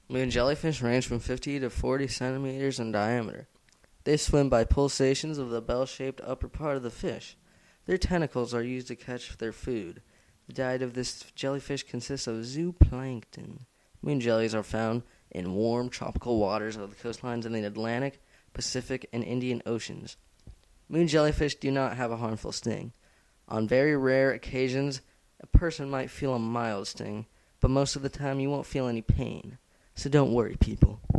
Moon jellyfish range from 50 to 40 centimeters in diameter. They swim by pulsations of the bell-shaped upper part of the fish. Their tentacles are used to catch their food. The diet of this jellyfish consists of zooplankton. Moon jellies are found in warm tropical waters of the coastlines in the Atlantic, Pacific, and Indian Oceans. Moon jellyfish do not have a harmful sting. On very rare occasions, a person might feel a mild sting, but most of the time you won't feel any pain. So don't worry, people.